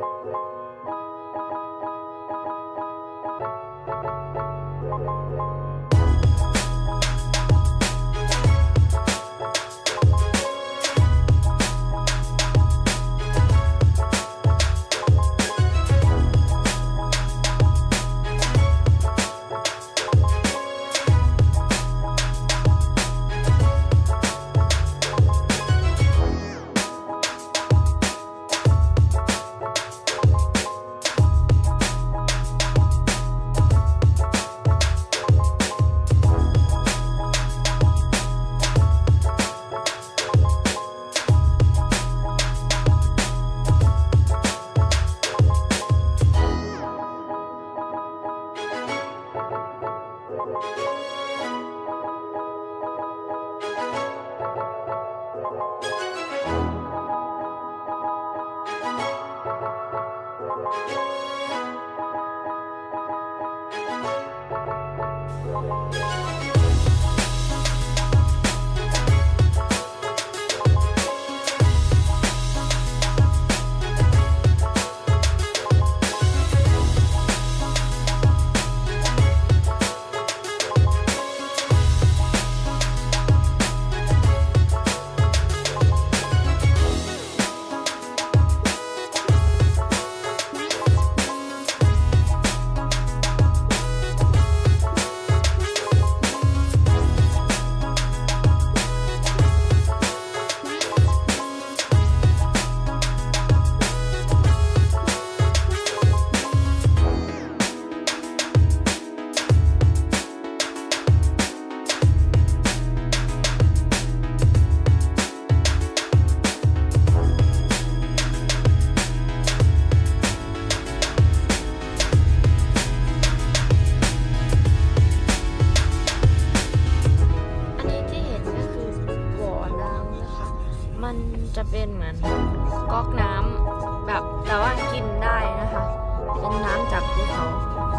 จะเป็นเหมือนก๊อกน้ำแบบแต่ว่ากินได้นะคะเป็นน้ำจากภูเขา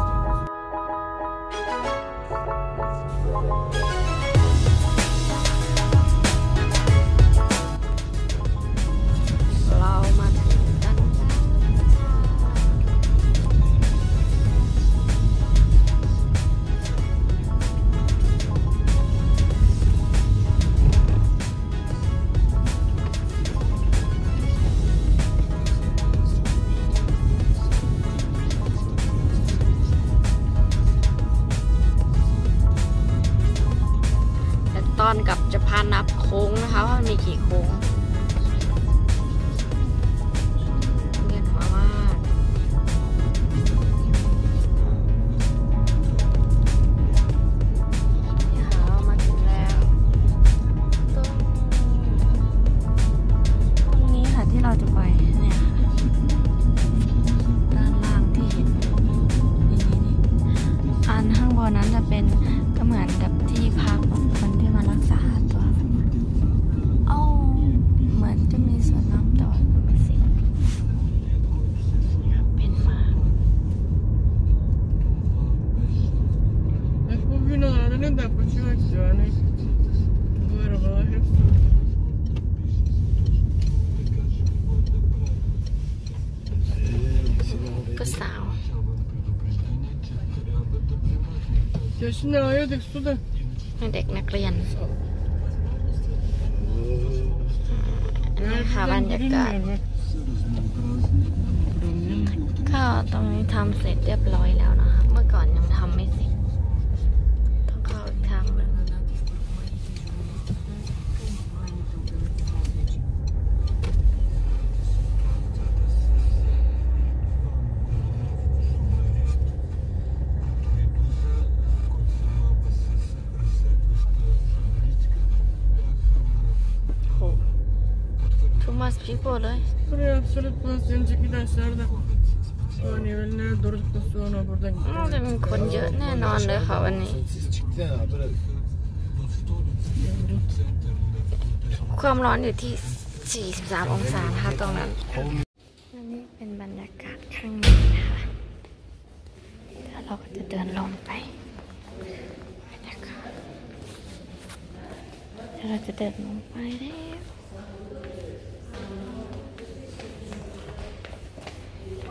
เรามาถึงกันแล้วตอนกับจะพานับโค้งนะคะว่ามันมีกี่โค้งเงียบมากนี่ค่ะเรามาถึงแล้วตรงนี้ค่ะที่เราจะไปเนี่ยค่ะด้านล่างที่เห็นนี่อันข้างบนนั้นจะเป็นก็เหมือนกับที่พักคนที่มารักษาตัวเหมือนจะมีสวนน้ำแต่ว่าไม่สิเป็นมา ก็สาวเด็กนักเรียนนี่ค่ะบรรยากาศก็ตรงนี้ทำเสร็จเรียบร้อยแล้วนะคะเมื่อก่อนยังทำไม่เสร็จต้องเข้าอีกทางหนึ่งToo much people เลยจะมีคนเยอะแน่นอนเลยค่ะวันนี้ความร้อนอยู่ที่43 องศาค่ะตรงนั้นอันนี้เป็นบรรยากาศข้างในนะคะแล้วเราก็จะเดินลงไปนะคะแล้วเราจะเดินลงไปแล้ว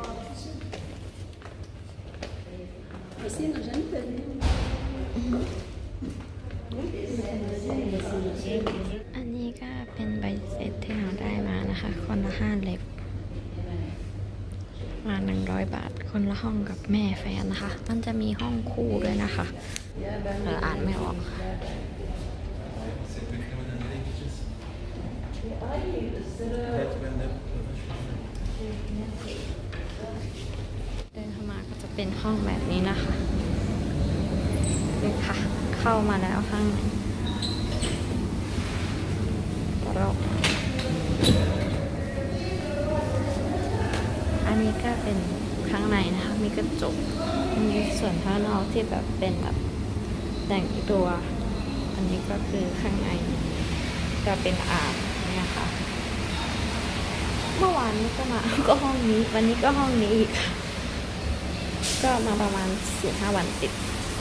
มา100 บาทคนละห้องกับแม่แฟนนะคะมันจะมีห้องคู่ด้วยนะคะอ่านไม่ออกเดินเข้ามาก็จะเป็นห้องแบบนี้นะคะนี่ค่ะเข้ามาแล้วข้างในอันนี้ก็เป็นข้างในนะคะมีกระจกมีส่วนข้างนอกที่แบบเป็นแบบแต่งตัว อันนี้ก็คือข้างในจะเป็นอ่างเนี่ยค่ะเมื่อวานนี้ก็มาก็ห้องนี้วันนี้ก็ห้องนี้อีกค่ะก็มาประมาณ 4-5 วันติด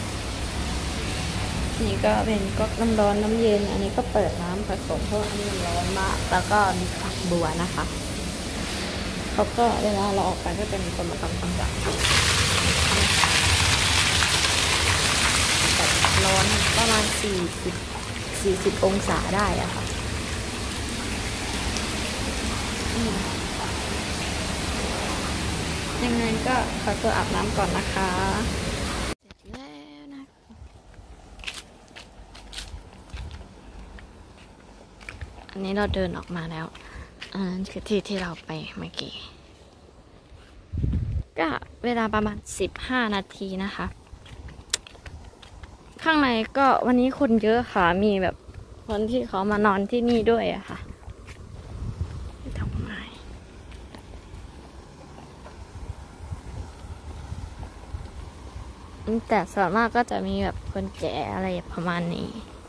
นี่ก็เป็นก๊อกน้ำร้อนน้ำเย็นอันนี้ก็เปิดน้ำผสมเพราะอันนี้มันร้อนมากแล้วก็มีฝักบัวนะคะเขาก็เวลาเราออกไปก็จะมีคนมาทำความสะอาดแต่ร้อนประมาณ40 องศาได้อะค่ะยังไงก็ขอตัวอาบน้ำก่อนนะคะเสร็จแล้วนะอันนี้เราเดินออกมาแล้วอันนั้นคือที่เราไปเมื่อกี้ก็เวลาประมาณ15 นาทีนะคะข้างในก็วันนี้คนเยอะค่ะมีแบบคนที่เขามานอนที่นี่ด้วยอะค่ะดอกไม้แต่ส่วนมากก็จะมีแบบคนแก่อะไรประมาณนี้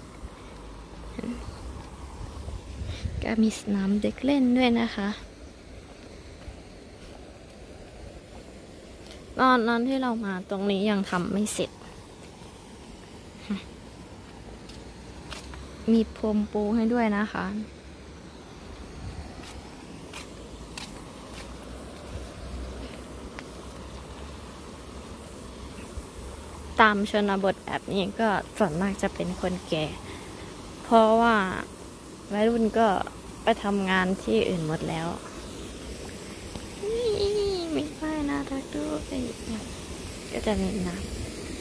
ก็มีสนามเด็กเล่นด้วยนะคะตอนที่เรามาตรงนี้ยังทำไม่เสร็จมีพรมปูให้ด้วยนะคะตามชนบทแบบนี้ก็ส่วนมากจะเป็นคนแก่เพราะว่าวัยรุ่นก็ไปทำงานที่อื่นหมดแล้วมีป้ายน่ารักด้วยก็จะมีน้ำ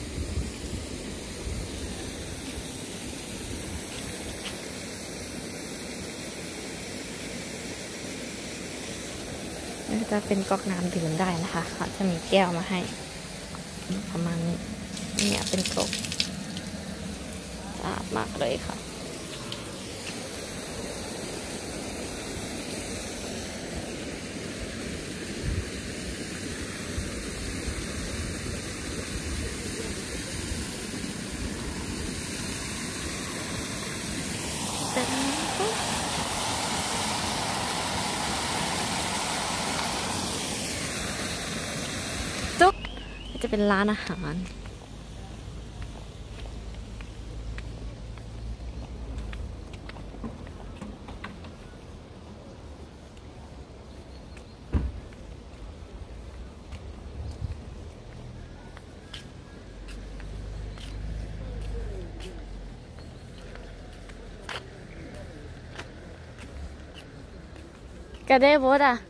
จะเป็นก๊อกน้ำดื่มได้นะคะเขาจะมีแก้วมาให้ประมาณนี้เนี่ยเป็นก๊อกสะอาดมากเลยค่ะจะเป็นร้านอาหารกระเดบดอ่ะ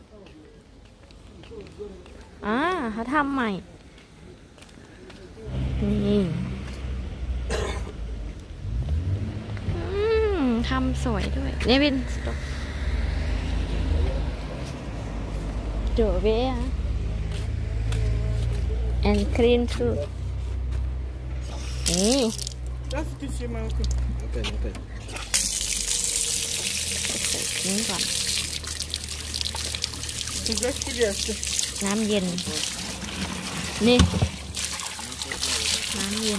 เขาทำใหม่นี่ทำสวยด้วยนี่เป็นโจเบ้อะ and clean too นี่นี่ก่อนน้ำเย็นนี่น้ำเย็น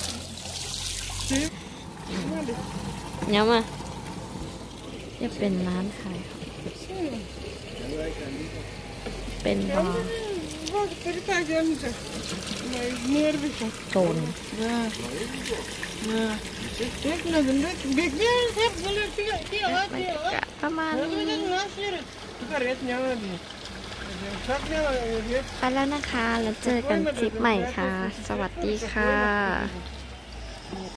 เนี่ยมาจะเป็นร้านขายเป็นบาร์โซนประมาณนี้ไปแล้วนะคะแล้วเจอกันคลิปใหม่ค่ะสวัสดีค่ะ